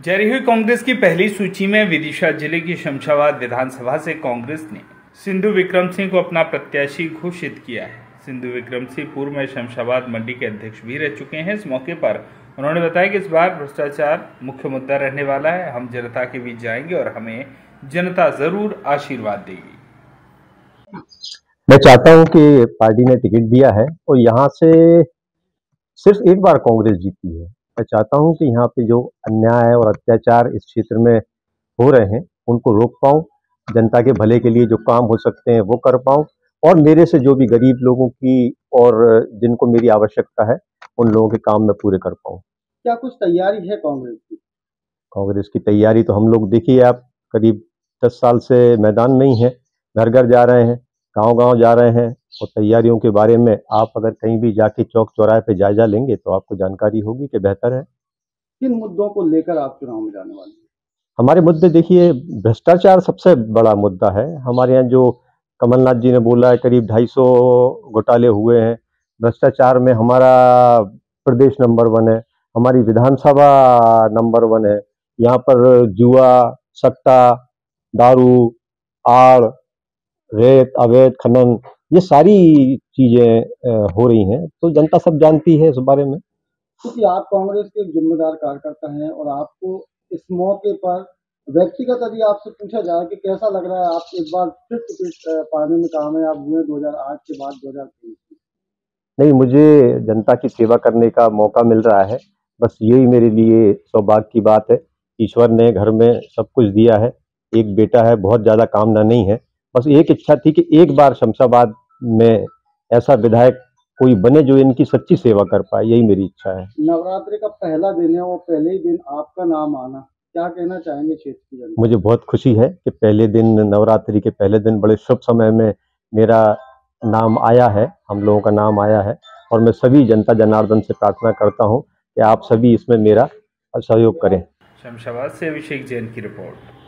जारी हुई कांग्रेस की पहली सूची में विदिशा जिले की शमशाबाद विधानसभा से कांग्रेस ने सिंधु विक्रम सिंह को अपना प्रत्याशी घोषित किया है। सिंधु विक्रम सिंह पूर्व में शमशाबाद मंडी के अध्यक्ष भी रह चुके हैं। इस मौके पर उन्होंने बताया कि इस बार भ्रष्टाचार मुख्य मुद्दा रहने वाला है। हम जनता के बीच जाएंगे और हमें जनता जरूर आशीर्वाद देगी। मैं चाहता हूं कि पार्टी ने टिकट दिया है और यहाँ से सिर्फ एक बार कांग्रेस जीती है। मैं चाहता हूं कि यहाँ पे जो अन्याय और अत्याचार इस क्षेत्र में हो रहे हैं उनको रोक पाऊं, जनता के भले के लिए जो काम हो सकते हैं वो कर पाऊं और मेरे से जो भी गरीब लोगों की और जिनको मेरी आवश्यकता है उन लोगों के काम मैं पूरे कर पाऊं। क्या कुछ तैयारी है कांग्रेस की? कांग्रेस की तैयारी तो हम लोग देखिए, आप करीब 10 साल से मैदान में ही हैं, घर घर जा रहे हैं, गांव-गांव जा रहे हैं और तैयारियों के बारे में आप अगर कहीं भी जाके चौक चौराहे पे जायजा लेंगे तो आपको जानकारी होगी कि बेहतर है। किन मुद्दों को लेकर आप चुनाव में जाने वाले हैं? हमारे मुद्दे देखिए, भ्रष्टाचार सबसे बड़ा मुद्दा है। हमारे यहाँ जो कमलनाथ जी ने बोला है करीब 250 घोटाले हुए हैं। भ्रष्टाचार में हमारा प्रदेश नंबर 1 है, हमारी विधानसभा नंबर 1 है। यहाँ पर जुआ, सट्टा, दारू, आड़, रेत, अवैध खनन, ये सारी चीजें हो रही हैं, तो जनता सब जानती है इस बारे में। क्योंकि आप कांग्रेस के एक जिम्मेदार कार्यकर्ता हैं और आपको इस मौके पर व्यक्तिगत यदि आपसे पूछा जाए कि कैसा लग रहा है, आप एक बार फिर टिकट पाने में कामयाब हुए 2008 के बाद 2023 में? नहीं, मुझे जनता की सेवा करने का मौका मिल रहा है, बस यही मेरे लिए सौभाग्य की बात है। ईश्वर ने घर में सब कुछ दिया है, एक बेटा है, बहुत ज़्यादा कामना नहीं है। बस एक इच्छा थी कि एक बार शमशाबाद में ऐसा विधायक कोई बने जो इनकी सच्ची सेवा कर पाए, यही मेरी इच्छा है। नवरात्रि का पहला दिन है और पहले ही दिन आपका नाम आना, क्या कहना चाहेंगे क्षेत्र की जनता? मुझे बहुत खुशी है कि पहले दिन, नवरात्रि के पहले दिन बड़े शुभ समय में मेरा नाम आया है, हम लोगों का नाम आया है और मैं सभी जनता जनार्दन से प्रार्थना करता हूं कि आप सभी इसमें मेरा सहयोग करें। शमशाबाद से अभिषेक जैन की रिपोर्ट।